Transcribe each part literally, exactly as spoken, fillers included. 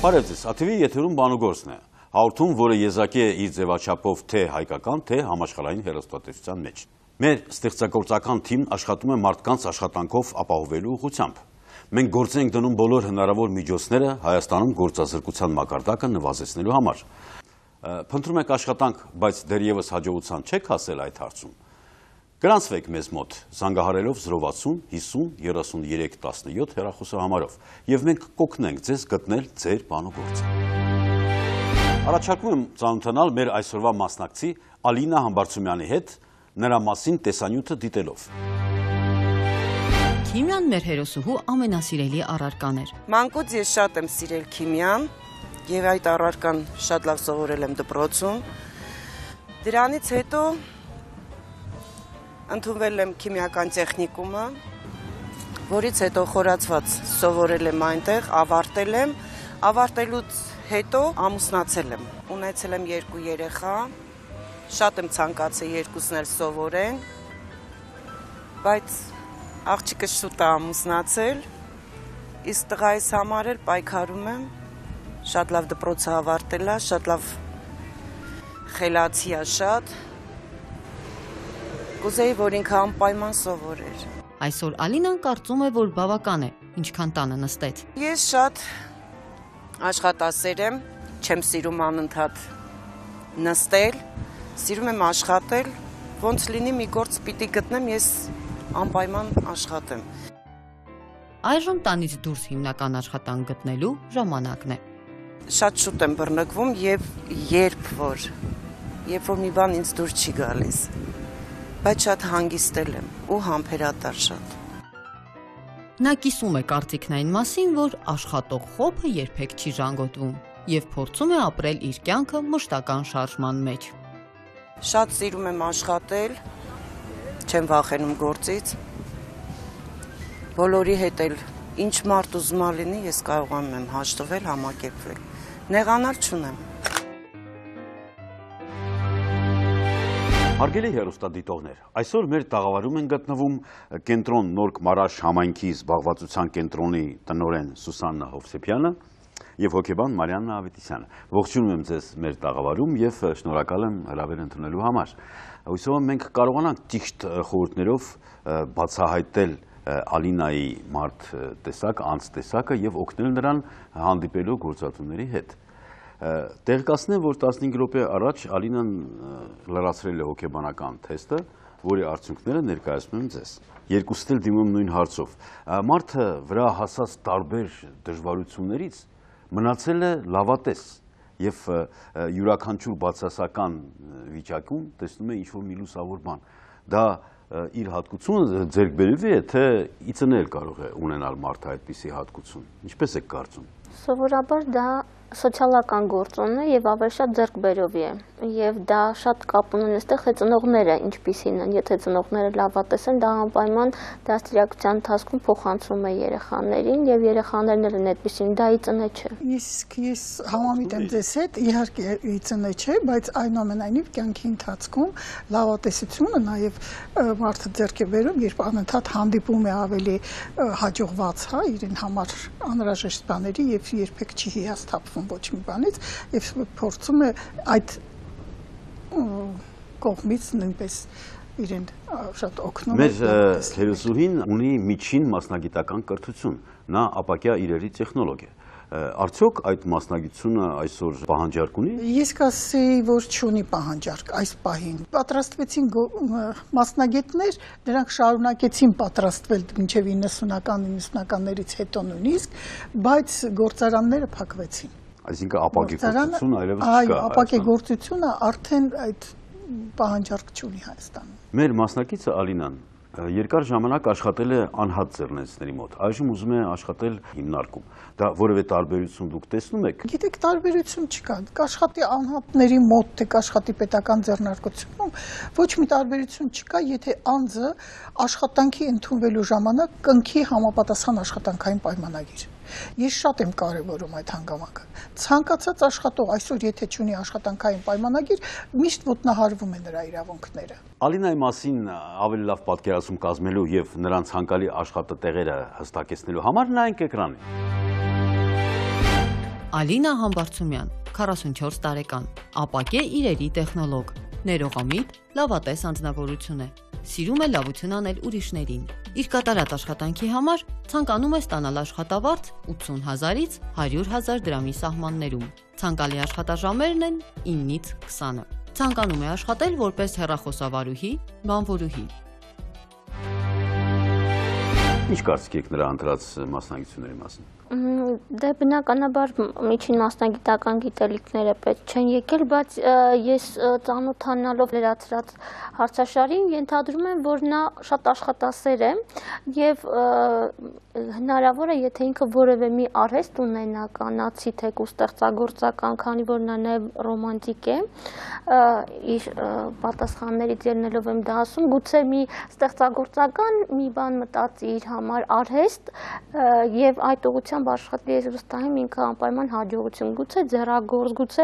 Բարև ձեզ, ա թի վի եթերում Բանուգորսն է, հաղորդում, որը եզակի է իր ձևաչափով թե հայկական, թե համաշխարհային հեռուստատեսության մեջ։ Մեր ստեղծագործական թիմն աշխատում է մարդկանց աշխատանքով ապահովելու ուղղությամբ։ Մենք գործ ենք դնում բոլոր հնարավոր միջոցները Հայաստանում գործազրկության մակարդակը նվազեցնելու համար։ Փնտրում եք աշխատանք, բայց դեռևս հաջողության չեք հասել այդ հարցում։ Գրանցվեք մեզ մոտ, զանգահարելով զրո վաթսուն հիսուն երեսուններեք տասնյոթ հեռախոսահամարով, և մենք կօգնենք ձեզ գտնել ձեր բանուգործը։ Առաջարկում եմ ծանոթանալ մեր այսօրվա մասնակցի Ալինա Համբարձումյանի հետ, նրա մասին տեսանյութը դիտելով։ Քիմիան մեր հերոսուհու ամենասիրելի առարկան էր։ Մանկուց ես շատ եմ սիրել քիմիան, և այդ առարկան շատ լավ սովորել եմ դպրոցում։ Դրանից հետո ընդունվել եմ քիմիական տեխնիկումը, որից հետո խորացված սովորել եմ այնտեղ, ավարտել եմ, ավարտելուց հետո ամուսնացել եմ։ Ունեցել եմ երկու երեխա, շատ եմ ցանկացել երկուսն էլ սովորեն, բայց աղջիկը շուտ է ամուսնացել, իսկ տղայիս համար էլ պայքարում եմ, շատ լավ դպրոցը ավարտել է, շատ լավ խելացի է շատ, կուզեի, որ ինքը անպայման սովորեր։ Այսօր Ալինան կարծում է, որ բավական է, ինչքան տանը նստեց։ Ես շատ աշխատասեր եմ, չեմ սիրում անընդհատ նստել, սիրում եմ աշխատել, ոնց լինի մի գործ պիտի գտնեմ, ես անպայման աշխատեմ։ Այժմ տանից դուրս հիմնական աշխատանք գտնելու ժամանակն է։ Շատ շուտ եմ բռնկվում և երբ որ, երբ որ մի բան ինձ դուր չի գալիս, բայց շատ հանգիստել եմ ու համբերատար շատ։ Նա կիսում է կարծիքն այն մասին, որ աշխատող խոփը երբեք չի ժանգոտվում և փորձում է ապրել իր կյանքը մշտական շարժման մեջ։ Շատ սիրում եմ աշխատել, չեմ վախենում գործից, բոլորի հետ էլ ինչ մարդ ուզում է լինի, ես կարողանում եմ հաշտվել, համակերպվել, նեղանալ չունեմ։ Հարգելի հեռուստադիտողներ, այսօր մեր տաղավարում են գտնվում կենտրոն Նորք Մարաշ համայնքի զբաղվածության կենտրոնի տնօրեն Սուսաննա Հովսեփյանը և հոգեբան Մարիաննա Ավետիսյանը։ Ողջունում եմ ձեզ մեր տաղավարում և շնորհակալ եմ հրավեր ընդունելու համար։ Հույսով եմ մենք կարողանանք ճիշտ խորհուրդներով բացահայտել Ալինայի մարդ տեսակ, անձ տեսակը և օգնել նրան հանդիպելու գործատուների հետ։ Տեղեկացնեմ, որ տասնհինգ րոպե առաջ Ալինան լրացրել է հոգեբանական թեստը, որի արդյունքները ներկայացնում եմ ձեզ։ Երկուստ էլ դիմում նույն հարցով։ Մարդը վրա հասած տարբեր դժվարություններից մնացել է լավատես և յուրաքանչյուր բացասական վիճակում տեսնում է ինչ-որ մի լուսավոր բան։ Դա իր հատկությունը ձեռք բերվի է, թե ի ծնել կարող է ունենալ մարդը այդպիսի հատկություն։ Ինչպես եք կարծում։ Սովորաբար դա սոցիալական գործոն է և ավելի շատ ձեռքբերովի է, և դա շատ կապ ունեն այստեղ թե ծնողները ինչպիսին են, եթե ծնողները լավատես են, դա անպայման դաստիարակության ընթացքում փոխանցվում է երեխաներին և երեխաներն են այդպիսին, դա ի ծնե չէ։ Իսկ ես համամիտ եմ ձեզ հետ, իհարկե ի ծնե չէ, բայց այնուամենայնիվ կյանքի ընթացքում լավատեսությունը նաև մարդը ձեռք է բերում, երբ անընդհատ հանդիպում է ավելի հաջողված, հա, իրեն համար անհրաժեշտ բաների և երբեք չի հիասթափվում ոչ մի բանից և փորձում է այդ կողմից նույնպես իրեն շատ օգնում է։ Մեր հերոսուհին ունի միջին մասնագիտական կրթություն, նա ապակյա իրերի տեխնոլոգ է։ Արդյոք այդ մասնագիտությունը այսօր պահանջարկ ունի։ Ես կասեի, որ չունի պահանջարկ այս պահին։ Պատրաստվեցին մասնագետներ, նրանք շարունակեցին պատրաստվել մինչև իննսունական իննսունականներից հետո նույնիսկ, բայց գործարանները փակվեցին։ Այսինքն ապակեգործությունը այլևս չկա։ Այո, ապակեգործությունը արդեն այդ պահանջարկ չունի Հայաստանում։ Մեր մասնակիցը Ալինան երկար ժամանակ աշխատել է անհատ ձեռնեցների մոտ, այժմ ուզում է աշխատել հիմնարկում։ Դա որևէ տարբերություն դուք տեսնում եք։ Գիտեք, տարբերություն չկա։ Կաշխատի անհատների մոտ, թե կաշխատի պետական ձեռնարկությունում, ոչ մի տարբերություն չկա, եթե անձը աշխատանքի ընդունվելու ժամանակ կնքի համապատասխան աշխատանքային պայմանագիր։ Ես շատ եմ կարևորում այդ հանգամանքը։ Ցանկացած աշխատող այսօր եթե չունի աշխատանքային պայմանագիր, միշտ ոտնահարվում է նրա իրավունքները։ Ալինայի մասին ավելի լավ պատկերացում կազմելու և նրանց հանկարի աշխատատեղերը հստակեցնելու համար նայենք էկրանին։ Ալինա Համբարձումյան, քառասունչորս տարեկան, ապակե իրերի տեխնոլոգ, ներողամիտ, լավատես անձնավորություն է, սիրում է լավություն անել ուրիշներին։ Իր կատարած աշխատանքի համար ցանկանում է ստանալ աշխատավարձ ութսուն հազարից հարյուր հազար դրամի սահմաններում։ Ցանկալի աշխատաժամերն են իննից քսանը։ Ցանկանում է աշխատել որպես հեռախոսավարուհի, բանվորուհի։ Ինչ կարծիք եք նրա ընտրած մասնագիտությունների մասին։ Դե բնականաբար միջին մասնագիտական գիտելիքները պետք չեն եկել, բայց ես ծանոթանալով լրացրած հարցաշարին ենթադրում եմ, որ նա շատ աշխատասեր է եւ հնարավոր է, եթե ինքը որևէ մի արհեստ ունենա, կանացի թեկուզ ստեղծագործական, քանի որ նա նաեւ ռոմանտիկ է, իր պատասխաններից ելնելով եմ դա ասում, գուցե մի ստեղծագործական մի բան մտածի իր համար արհեստ եւ այդ ուղղությամբ աշխատի ես վստահ եմ ինքը անպայման հաջողություն, գուցե ձեռագործ, գուցե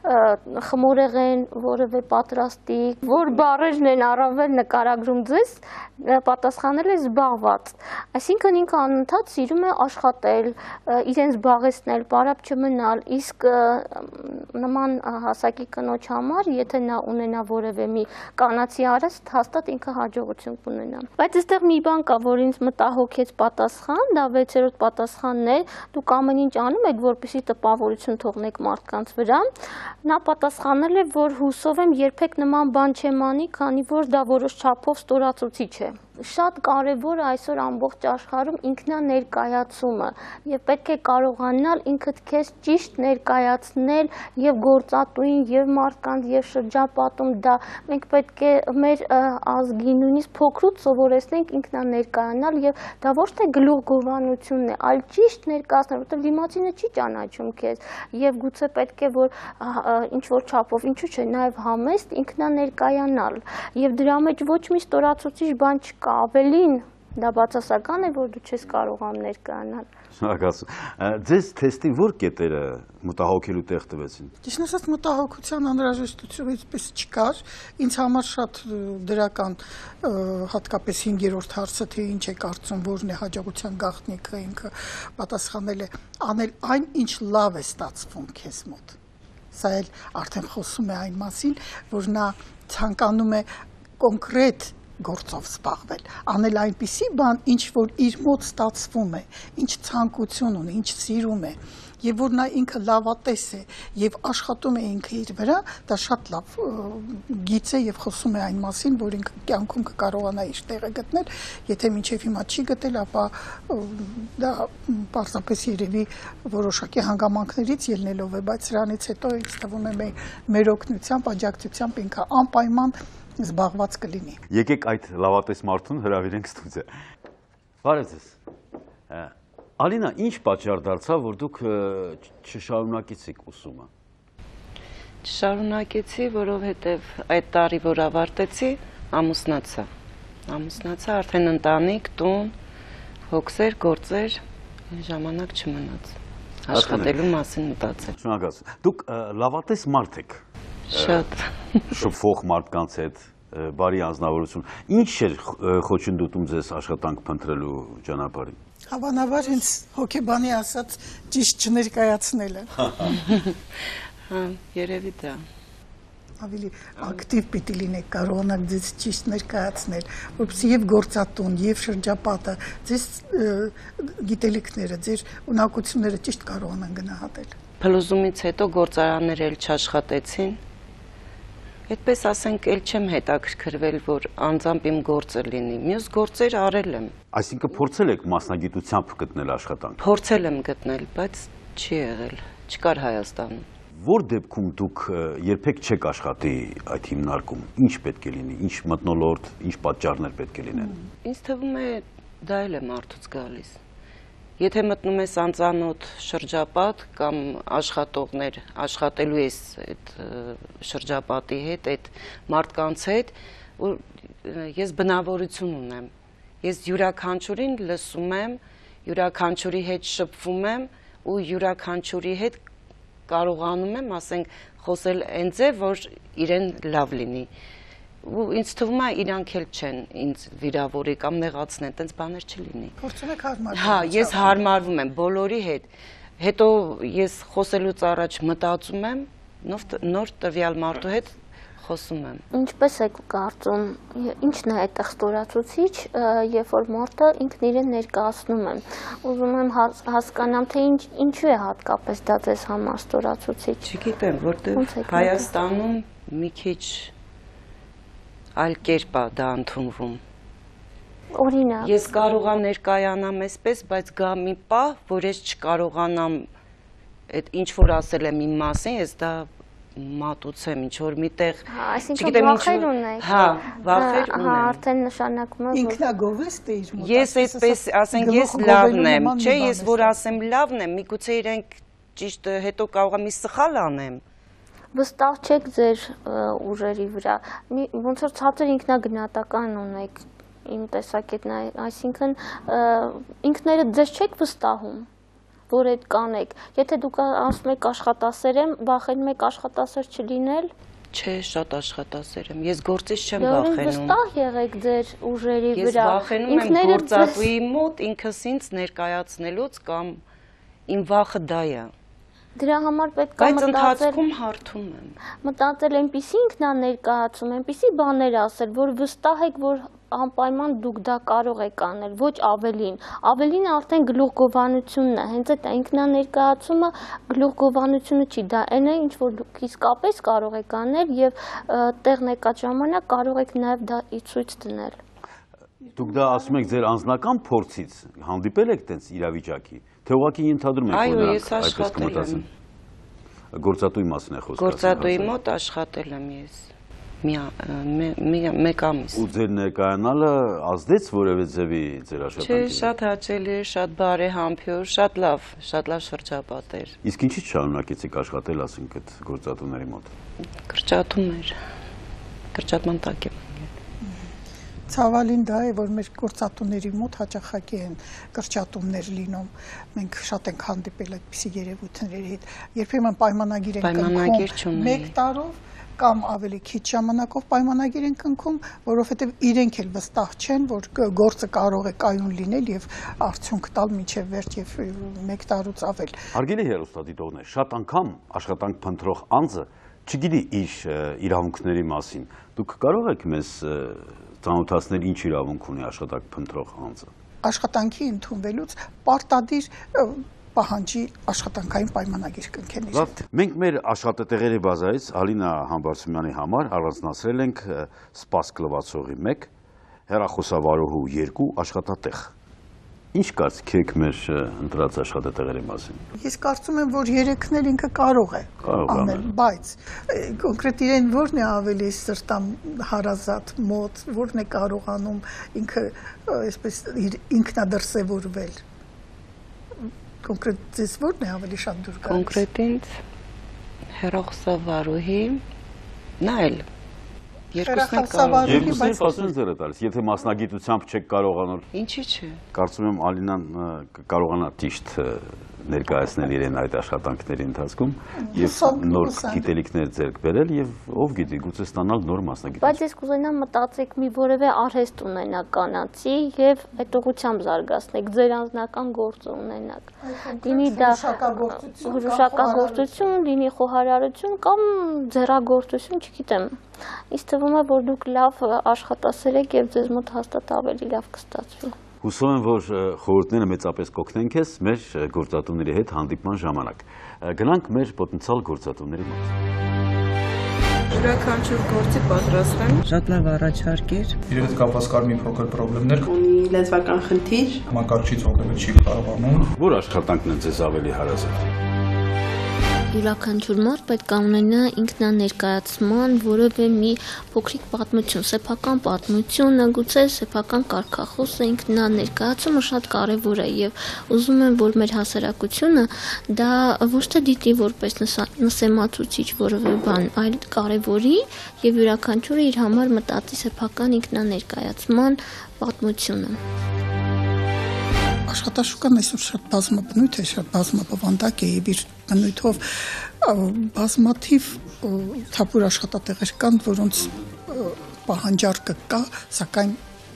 խմորեղեն, որևէ պատրաստի, որ բառերն են առավել նկարագրում ձեզ, պատասխանել է զբաղված։ Այսինքն ինքը անընդհատ սիրում է աշխատել, իրեն զբաղեցնել, պարապ չմնալ, իսկ նման հասակի կնոջ համար, եթե նա ունենա որևէ մի կանացի արհեստ, հաստատ ինքը հաջողություն կունենա։ Բայց այստեղ մի բան կա, որ ինձ մտահոգեց պատասխան, դա վեցերորդ պատասխանն է, դուք ամեն ինչ անում եք, որպեսզի տպավորություն թողնեք մարդկանց վրա։ Նա պատասխանել է, որ հուսով եմ երբեք նման բան չեմ անի, քանի որ դա որոշ չափով ստորացուցիչ է։ Շատ կարևոր է այսօր ամբողջ աշխարհում ինքնաներկայացումը եւ պետք է կարողանալ ինքդ քեզ ճիշտ ներկայացնել եւ գործատուին եւ մարդկանց եւ շրջապատում դա մենք պետք է մեր ազգի նույնիսկ փոքրուց սովորեցնենք ինքնաներկայանալ եւ դա ոչ թե գլուխգովանությունն է, այլ ճիշտ ներկայացնել, որովհետեւ դիմացինը չի ճանաչում քեզ եւ գուցե պետք է որ ինչ որ չափով ինչու՞ չէ նաեւ համեստ ինքնաներկայանալ եւ դրա մեջ ոչ մի ստորացուցիչ բան չկա Ավելին դա բացասական է, որ դու չես կարողանում ներկայանալ։ Շնորհակալություն։ Ձեզ թեստի որ կետերը մտահոգելու տեղ տվեցին։ Ճիշտ ասած մտահոգության անհրաժեշտություն այդպես չկար։ Ինձ համար շատ դրական հատկապես հինգերորդ հարցը, թե ինչ է կարծում, որն է հաջողության գաղտնիքը, ինքը պատասխանել է անել այն, ինչ լավ է ստացվում քեզ մոտ։ Սա էլ արդեն խոսում է այն մասին, որ նա ցանկանում է կոնկրետ գործով զբաղվել, անել այնպիսի բան, ինչ որ իր մոտ ստացվում է, ինչ ցանկություն ունի, ինչ սիրում է, եւ որ նա ինքը լավատես է եւ աշխատում է ինքը իր վրա, դա շատ լավ գիծ է եւ խոսում է այն մասին, որ ինքը կյանքում կկարողանա իր տեղը գտնել, եթե մինչեւ հիմա չի գտել, ապա դա պարզապես երևի որոշակի հանգամանքներից ելնելով է, բայց սրանից հետո ինձ թվում է մեր օգնությամբ, աջակցությամբ ինքը անպայման զբաղված կլինի։ Եկեք այդ լավատես մարդուն հրավիրենք ստուդիա։ Բարև ձեզ։ Ալինա, ինչ պատճառ դարձավ, որ դուք չշարունակեցիք ուսումը։ Չշարունակեցի, որովհետև այդ տարի, որ ավարտեցի, ամուսնացա։ Ամուսնացա, արդեն ընտանիք, տուն, հոգսեր, գործեր, ժամանակ չմնաց։ Աշխատելու մասին մտածել։ Շնորհակալություն։ Դուք լավատես մարդ եք։ Շատ շփվող մարդկանց հետ բարի անձնավորություն։ Ինչ էր խոչընդոտում ձեզ աշխատանք փնտրելու ճանապարհին։ Հավանաբար հենց հոգեբանի ասած ճիշտ չներկայացնելը։ Հա, երևի դա։ Ավելի ակտիվ պիտի լինեք, կարողանաք ձեզ ճիշտ ներկայացնել, որպեսզի եւ գործատուն, եւ շրջապատը, ձեզ գիտելիքները, ձեր ունակությունները ճիշտ կարողանան գնահատել։ Փլուզումից հետո գործարաններ էլ չաշխատեցին։ Այդպես ասենք, էլ չեմ հետաքրքրվել, որ անձամբ իմ գործը լինի։ Մյուս գործեր արել եմ։ Այսինքն փորձել եք մասնագիտությամբ գտնել աշխատանք։ Փորձել եմ գտնել, բայց չի եղել, չկար Հայաստանում։ Որ դեպքում դուք երբեք չեք աշխատի այդ հիմնարկում, ինչ պետք է լինի, ինչ մթնոլորտ, ինչ պատճառներ պետք է լինեն։ Ինձ թվում է դա էլ է մարդուց գալիս։ Եթե մտնում ես անծանոթ շրջապատ կամ աշխատողներ, աշխատելու ես այդ շրջապատի հետ, այդ մարդկանց հետ, ես բնավորություն ունեմ։ Ես յուրաքանչյուրին լսում եմ, յուրաքանչյուրի հետ շփվում եմ ու յուրաքանչյուրի հետ կարողանում եմ, ասենք, խոսել այնձ է, որ իրեն լավ լինի։ Ու ինձ թվում է իրանք էլ չեն ինձ վիրավորի կամ նեղացնեն, տենց բաներ չլինի։ Փորձում եք հարմարվել։ Հա, ես հարմարվում եմ բոլորի հետ։ Հետո ես խոսելուց առաջ մտածում եմ, նոր տվյալ մարդու հետ խոսում եմ։ Ինչպես եք կարծում, ինչն է այդտեղ ստորացուցիչ, երբ որ մարդը ինքն իրեն ներկայացնում է։ Ուզում եմ հասկանամ, թե ինչու է հատկապես դա ձեզ համար ստորացուցիչ։ Չգիտեմ, որտեղ Հայաստանում մի քիչ այլ կերպ է դա ընդունվում։ Օրինակ։ Ես կարող եմ ներկայանամ այսպես, բայց գա մի պահ, որ ես չկարողանամ այդ ինչ որ ասել եմ իմ մասին, ես դա մատուցեմ ինչ որ միտեղ, չգիտեմ ինչու։ Հա, վախեր ունեմ։ Հա, արդեն նշանակում է, ինքնագովեստ է իր մոտ։ Ես այդպես ասենք ես լավն եմ, չէ, ես որ ասեմ լավն եմ, միգուցե իրենք ճիշտ հետո կարող եմ սխալ անեմ։ Վստահ չեք ձեր ուժերի վրա։ Ոնց որ ցածր ինքնագնահատական ունեք իմ տեսակետն, այսինքն ինքներդ ձեզ չեք վստահում, որ այդ կանեք։ Եթե դուք ասում եք աշխատասեր եմ, վախենում եք աշխատասեր չլինել։ Չէ, շատ աշխատասեր եմ։ Ես գործից չեմ վախենում։ Վստահ եղեք ձեր ուժերի վրա։ Ես վախենում եմ գործատուի մոտ ինքս ինձ ներկայացնելուց կամ իմ վախը դա է։ Դրա համար պետք է բայց ընթացքում հարթում եմ։ Մտածել այնպիսի ինքնաներկայացում, այնպիսի բաներ ասել, որ վստահ եք, որ անպայման դուք դա կարող եք անել, ոչ ավելին։ Ավելին արդեն գլուխգովանությունն է, հենց այդ ինքնաներկայացումը գլուխգովանությունը չի, դա այն է, ինչ որ դուք իսկապես կարող եք անել եւ տեղն եկած ժամանակ կարող եք նաեւ դա ցույց դնել։ Դուք դա ասում եք ձեր անձնական փորձից, հանդիպել եք տենց իրավիճակի, թե ուղղակի ենթադրում եք, որ նրանք այդպես կմտածեն։ Գործատուի մասին է խոսքը։ Գործատուի մոտ աշխատել եմ ես մեկ ամիս։ Ու ձեր ներկայանալը ազդեց որևէ ձևի ձեր աշխատանքին։ Չէ, շատ հաճելի էր, շատ բարեհամբույր, շատ լավ, շատ լավ շրջապատ էր։ Իսկ ինչի՞ շարունակեցիք աշխատել, ասենք, այդ գործատուների մոտ։ Կրճատում էր, կրճատման տակ եմ։ Ցավալին դա է, որ մեր գործատուների մոտ հաճախակի են կրճատումներ լինում։ Մենք շատ ենք հանդիպել այդպիսի երևույթների հետ։ Երբեմն պայմանագիր ենք կնքում մեկ տարով կամ ավելի քիչ ժամանակով պայմանագիր են կնքում, որովհետև իրենք էլ վստահ չեն, որ գործը կարող է կայուն լինել եւ արդյունք տալ մինչեւ վերջ եւ մեկ տարուց ավել։ Հարգելի հեռուստադիտողներ, շատ անգամ աշխատանք փնտրող անձը չգիտի իր իրավունքների մասին։ Դուք կարող եք մեզ ծանոթացնել ինչ իրավունք ունի աշխատանք փնտրող անձը։ Աշխատանքի ընդունվելուց պարտադիր պահանջի աշխատանքային պայմանագիր կնքեն իր հետ։ Մենք մեր աշխատատեղերի բազայից Ալինա Համբարձումյանի համար առանձնացրել ենք սպասք լվացողի մեկ, հեռախոսավարուհու երկու աշխատատեղ։ Ինչ կարծիք եք մեր ընտրած աշխատատեղերի մասին։ Ես կարծում եմ, որ երեքն էլ ինքը կարող է անել, բայց կոնկրետ իրեն որն է ավելի սրտամ հարազատ, մոտ, որն է կարողանում ինքը այսպես ինքնադրսևորվել։ Կոնկրետ ձեզ որն է ավելի շատ դուր գալիս։ Կոնկրետ ինձ հեռախոսավարուհի, նա էլ երկուսն են կարող։ Երկուսն են ասում ձերը տալիս, եթե մասնագիտությամբ չեք կարողանալ։ Ինչի՞ չէ։ Կարծում եմ Ալինան կարողանա ճիշտ ներկայացնել իրեն այդ աշխատանքների ընթացքում եւ նոր գիտելիքներ ձեռք բերել եւ ով գիտի գուցե ստանալ նոր մասնագիտություն։ Բայց ես կուզենամ մտածեք մի որևէ արհեստ ունենաք կանացի եւ այդ ուղղությամբ զարգացնեք ձեր անձնական գործը ունենաք։ Լինի դա հրուշակագործություն, լինի խոհարարություն կամ ձեռագործություն, չգիտեմ։ Ինձ թվում է, որ դուք լավ աշխատասեր եք եւ ձեզ մոտ հաստատ ավելի լավ կստացվի։ Հուսով եմ, որ խորհուրդները մեծապես կօգնեն քեզ մեր գործատուների հետ հանդիպման ժամանակ։ Գնանք մեր պոտենցիալ գործատուների մոտ։ Յուրաքանչյուր գործի պատրաստ եմ։ Շատ լավ առաջարկ էր։ Իր հետ կապված կար մի փոքր խնդիրներ։ Ունի լեզվական խնդիր։ Համակարգչից օգնել չի կարողանում։ Որ աշխատանքն է ձեզ ավելի հարազատ։ Յուրաքանչյուր մարդ պետք է ունենա ինքնաներկայացման որևէ մի փոքրիկ պատմություն, սեփական պատմությունը, գուցե սեփական կարգախոսը, ինքնաներկայացումը շատ կարևոր է եւ ուզում եմ, որ մեր հասարակությունը դա ոչ թե դիտի որպես նսեմացուցիչ որևէ բան, այլ կարևորի եւ յուրաքանչյուրը իր համար մտածի սեփական ինքնաներկայացման պատմությունը։ Աշխատաշուկան այսօր շատ բազմաբնույթ է, շատ բազմաբովանդակ է եւ իր բնույթով բազմաթիվ թափուր աշխատատեղեր կան, որոնց պահանջարկը կա, սակայն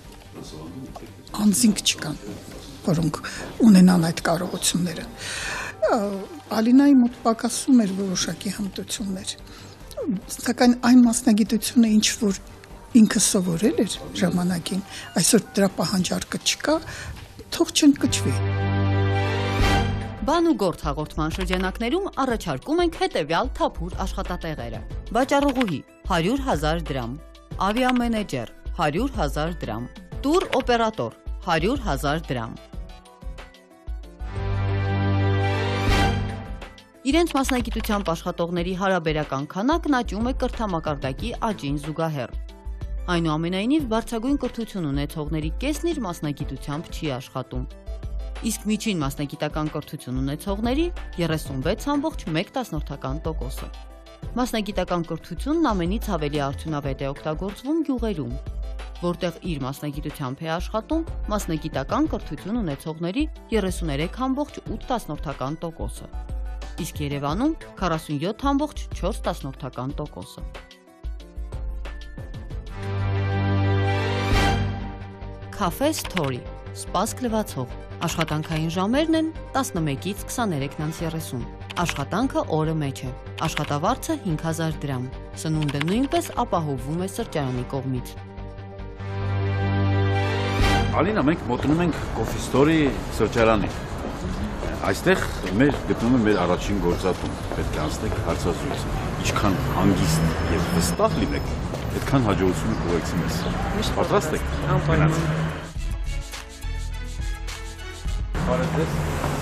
անձինք չկան, որոնք ունենան այդ կարողությունները։ Ալինայի մոտ պակասում էր որոշակի հմտություններ, սակայն այն մասնագիտությունը, ինչ որ ինքը սովորել էր ժամանակին, այսօր դրա պահանջարկը չկա, թող չընկճվի։ Բան ու գործ հաղորդման շրջանակներում առաջարկում ենք հետևյալ թափուր աշխատատեղերը։ Վաճառուհի հարյուր հազար դրամ, ավիամենեջեր հարյուր հազար դրամ, տուր օպերատոր հարյուր հազար դրամ։ Իրենց մասնագիտությամբ աշխատողների հարաբերական քանակն աճում է կրթամակարդակի աճին զուգահեռ։ Այնուամենայնիվ բարձրագույն կրթություն ունեցողների կեսն իր մասնագիտությամբ չի աշխատում։ Իսկ միջին մասնագիտական կրթություն ունեցողների երեսունվեց ամբողջ մեկ տասնորդական տոկոսը։ Մասնագիտական կրթությունն ամենից ավելի արդյունավետ է օգտագործվում գյուղերում, որտեղ իր մասնագիտությամբ է աշխատում մասնագիտական կրթություն ունեցողների երեսուներեք ամբողջ ութ տասնորդական տոկոսը, իսկ Երևանում քառասունյոթ ամբողջ չորս տասնորդական տոկոսը։ Cafe Story, սպասք լվացող, աշխատանքային ժամերն են տասնմեկից քսաներեքից երեսուն, աշխատանքը օրը մեջ է, աշխատավարձը հինգ հազար դրամ, սնունդը նույնպես ապահովվում է սրճարանի կողմից։ Ալինա, մենք մոտենում ենք Coffee Story սրճարանի։ Այստեղ մեր գտնվում է մեր առաջին գործատուն, պետք է անցնեք հարցազրույց, ինչքան հանգիստ եւ վստահ լինեք, այդքան հաջողություն կուղեկցի մեզ։ Պատրաստ եք։ Անպայման։ Բարև ձեզ։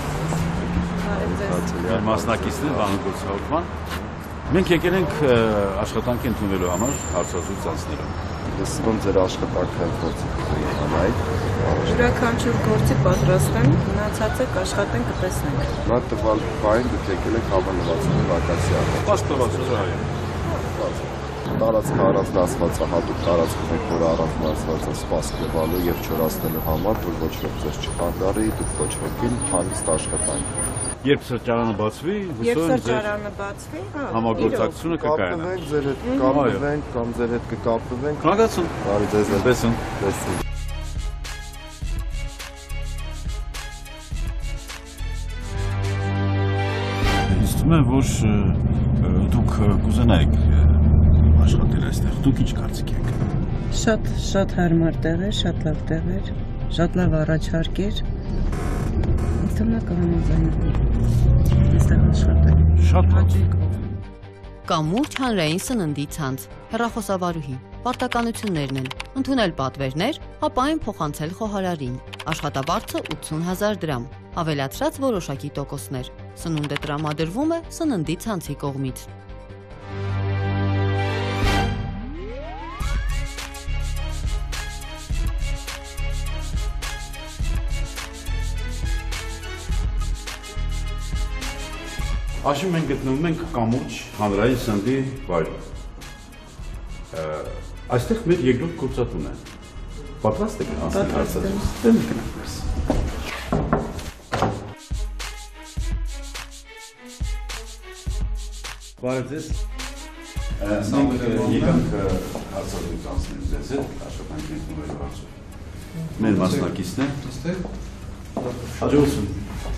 Մեր մասնակիցներ բանագործահարման։ Մենք եկել ենք աշխատանքի ընդունելու համար հարցազրույց անցնելու։ Լսվում ձեր աշխատանքը գործի համար։ Յուրաքանչյուր գործի պատրաստ եմ, մնացածը կաշխատենք կտեսնենք։ Նա տվյալ բային դուք եկել եք հավանվածի վակացիա։ Պաստորացուց այո։ Տարածքը առանձնացված է, հատուկ տարածքում եք, որ առանձնացված է սպասք լվալու եւ չորացնելու համար, որ ոչ ոք ձեզ չխանգարի, դուք ոչ ոքին հանգիստ աշխատանք։ Երբ սրճարանը բացվի, Երբ հուսով եմ ձեր սրճարանը բացվի, հա, համագործակցությունը կկայանա։ Կապվենք ձեր հետ, կապվենք կամ ձեր հետ կկապվենք։ Քնագացուն։ Բարի ձեզ հետ։ Տեսուն։ Տեսուն։ Իստում է, որ դուք կուզենայիք աշխատել այստեղ, դուք ինչ կարծիք եք։ Շատ շատ հարմար տեղ էր, շատ լավ տեղ էր, շատ լավ առաջարկ էր։ Ինձ թվում է կհամաձայնվի այստեղ աշխատել։ Շատ լավ։ Կամուրջ հանրային սննդի ցանց, հեռախոսավարուհի, պարտականություններն են, ընդունել պատվերներ, ապա այն փոխանցել խոհարարին, աշխատավարձը ութսուն հազար դրամ, ավելացրած որոշակի տոկոսներ, սնունդը տրամադրվում է սննդի ցանցի կողմից։ Աշին մենք գտնվում ենք Կամուրջ հանրային սննդի վայրում։ Այստեղ մեր երկրորդ գործատուն է։ Պատրաստ եք անցնել հարցազրույց։ Դեմ գնանք մեզ։ Բարև ձեզ։ Մենք եկանք հարցազրույց անցնել ձեզ հետ, աշխատանքի ընդունելու հարցով։ Մեր մասնակիցն է։ Հաջողություն։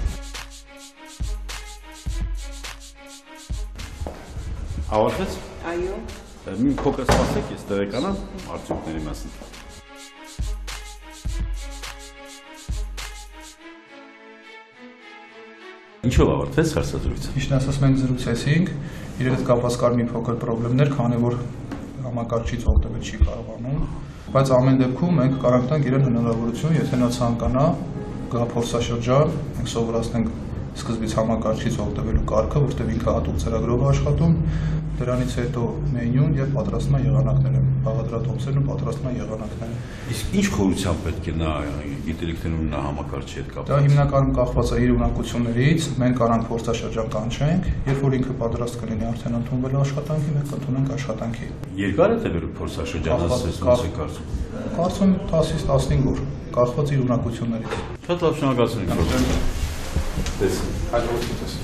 Ավարտեց։ Այո։ Մի փոքր սպասեք, ես տեղեկանամ արդյունքների մասին։ Ինչով ավարտվեց հարցազրույցը։ Ճիշտ ասած մենք զրուցեցինք, իր հետ կապված կար մի փոքր խնդիրներ, քանի որ համակարգիչից օգտվել չի կարողանում, բայց ամեն դեպքում մենք կարող ենք իրեն հնարավորություն, եթե նա ցանկանա, գա փորձաշրջան, մենք սովորացնենք սկզբից համակարգիչից օգտվելու կարգը, որտեղ ինքը հատուկ ծրագրով աշխատում, դրանից հետո մենյուն եւ պատրաստում են եղանակները, բաղադրատոմսերն ու պատրաստում են եղանակները։ Իսկ ինչ խորությամբ պետք է նա գիտելիքներում նա համակարգչի հետ կապված։ Դա հիմնականում կախված է իր ունակություններից, մենք կարան փորձաշրջան կանչենք, երբ որ ինքը պատրաստ կլինի արդեն ընդունվել աշխատանքի, մենք կընդունենք աշխատանքի։ Երկար է տևելու փորձաշրջանը, ասես ոնց է կարծում։ Կարծում տասից տասնհինգ օր, կախված իր ունակություններից։ Շատ լավ, շնորհակալություն եք։ Տեսա։ Հաջողություն տեսա։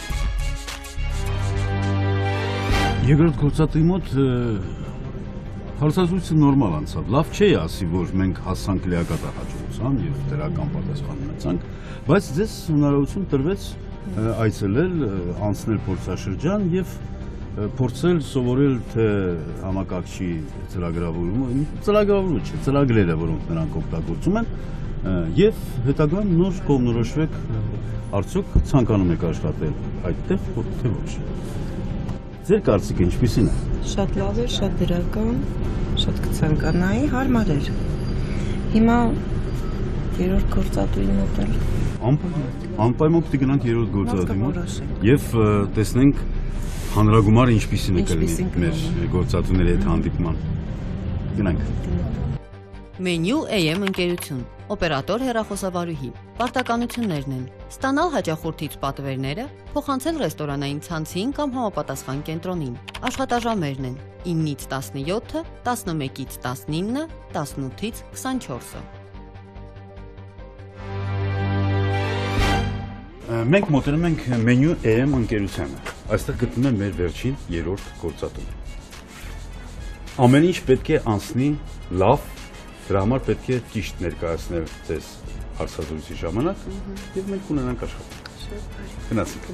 Երկրորդ գործատուի մոտ Հարցազրույցը նորմալ անցավ։ Լավ չի ասի, որ մենք հասանք լիակատար հաջողության եւ դրական պատասխան ունեցանք, բայց ձեզ հնարավորություն տրվեց այցելել, անցնել փորձաշրջան եւ փորձել սովորել թե համակարգչի ծրագրավորումը, ծրագրավորումը չէ, ծրագրերը, որոնք նրանք օգտագործում են, եւ հետագայում նոր կողմնորոշվեք արդյոք ցանկանում եք աշխատել այդտեղ, թե ոչ։ Ձեր կարծիքը ինչպիսին է։ Շատ լավ էր, շատ դրական, շատ կցանկանայի, հարմար էր։ Հիմա երրորդ գործատուի մոտ էլ անպայման պիտի գնանք երրորդ գործատուի մոտ եւ տեսնենք հանրագումարը ինչպիսին է կլինի մեր գործատուների հետ հանդիպման։ Գնանք։ Մենյու A M ընկերություն, օպերատոր հեռախոսավարուհի, պարտականություններն են, ստանալ հաճախորդից պատվերները, փոխանցել ռեստորանային ցանցին կամ համապատասխան կենտրոնին, աշխատաժամերն են, իննից տասնյոթը, տասնմեկից տասնինը, տասնութից քսանչորսը։ Մենք մոտենում ենք Menu A M ընկերությանը, այստեղ գտնում եմ մեր վերջին երրորդ գործատուն։ Ամեն ինչ պետք է անցնի լավ, դրա համար պետք է ճիշտ ներկայացնել ձեզ հարցազրույցի ժամանակ եւ մենք ունենանք աշխատանք։ Գնացինք։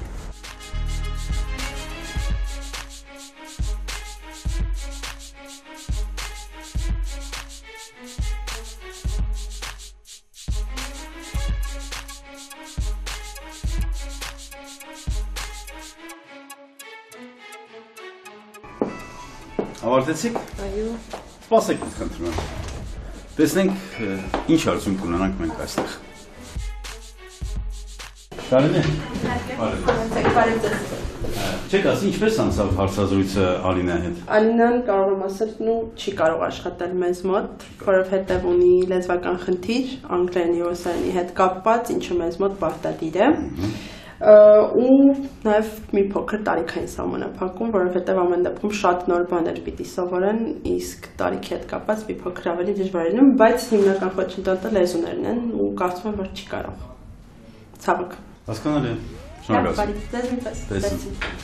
Ավարտեցիք։ Այո։ Սպասեք ինձ խնդրում եմ։ Տեսնենք ինչ արդյունք ունենանք մենք այստեղ։ Կարելի է։ Չեք ասի ինչպես անցավ հարցազրույցը Ալինայի հետ։ Ալինան կարող եմ ասել, նու չի կարող աշխատել մեզ մոտ, որովհետև ունի լեզվական խնդիր, անգլերենի ռուսերենի հետ կապված, ինչը մեզ մոտ պարտադիր է։ Ու նաև մի փոքր տարիքային սահմանափակում, որովհետև ամեն դեպքում շատ նոր բաներ պիտի սովորեն, իսկ տարիքի հետ կապված մի փոքր ավելի դժվար է լինում, բայց հիմնական խոչընդոտը լեզուներն են ու կարծում եմ, որ չի կարող։ Ցավոք։ Հասկանալի է։ Շնորհակալ։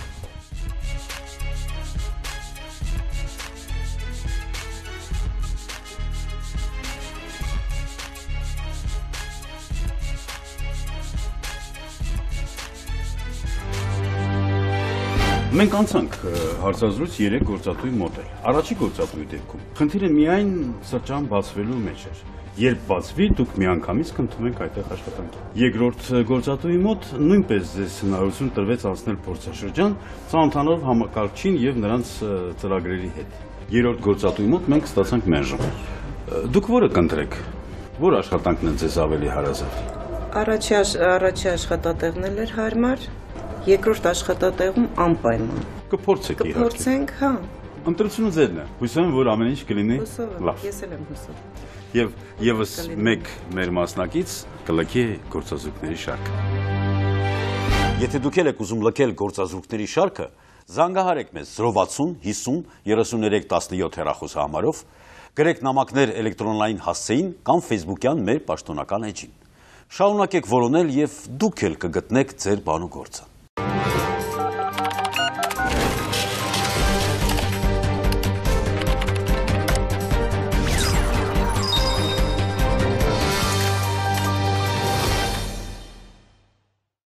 Մենք անցանք հարցազրույց երեք գործատուի մոտ էլ։ Առաջի գործատուի դեպքում խնդիրը միայն սրճարան բացվելու մեջ էր։ Երբ բացվի, դուք միանգամից կընդունեք այդտեղ աշխատանքի։ Երկրորդ գործատուի մոտ նույնպես ձեզ հնարավորություն տրվեց անցնել փորձաշրջան, ծանոթանալով համակարգչին եւ նրանց ծրագրերի հետ։ Երրորդ գործատուի մոտ մենք ստացանք մերժում։ Դուք որը կընտրեք։ Որ աշխատանքն է ձեզ ավելի հարազատ։ Առաջի առաջի աշխատատեղն էլ էր հարմար, երկրորդ աշխատատեղում անպայման։ Կփորձեք իհարկե։ Կփորձենք, հա։ Ընտրությունը ձերն է։ Հույսով եմ, որ ամեն ինչ կլինի լավ։ Ես էլ եմ հուսով։ Եվ եւս մեկ մեր մասնակից կլքի գործազուրկների շարքը։ Եթե դուք եք ուզում լքել գործազուրկների շարքը, զանգահարեք մեզ zero sixty fifty thirty-three seventeen հեռախոսահամարով, գրեք նամակներ էլեկտրոնային հասցեին կամ Facebook-յան մեր պաշտոնական էջին։ Շարունակեք որոնել եւ դուք էլ կգտնեք ձեր բանու գործը։